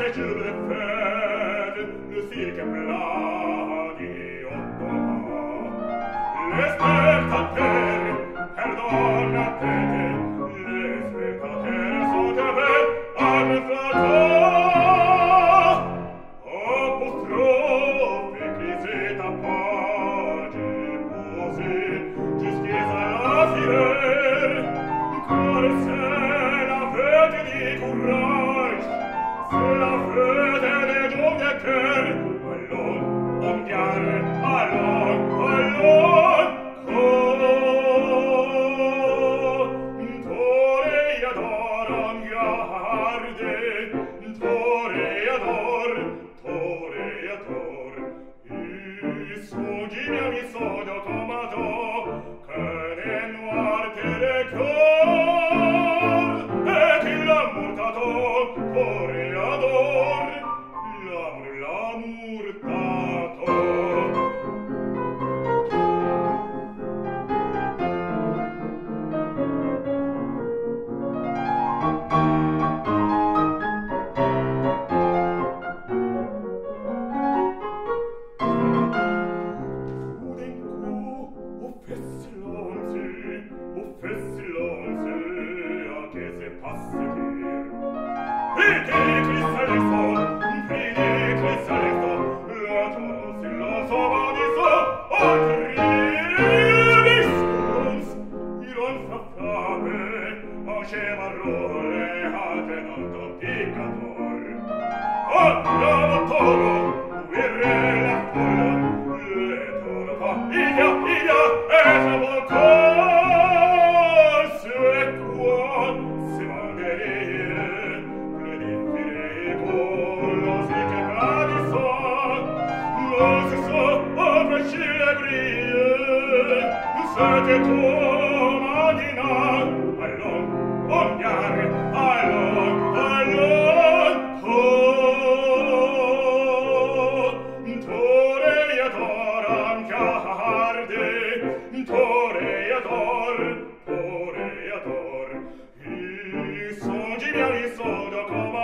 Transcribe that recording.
je le fais, le cirque bladi ottoma. Les spectateurs perdonate, les spectateurs sont avec arrêtata. Apostrophe écrisée ta page posée jusqu'à la sirène, car c'est la fête du courage, c'est la fête des jours de cœur. Allons, on dirait, allons, allons, toreador en garde, toreador, toreador. Il soggia mi sono tomato, che ne noir te le cor, e che l'amour t'attend, toreador, l'amour t'attend. Toreador, il soggi mi sono come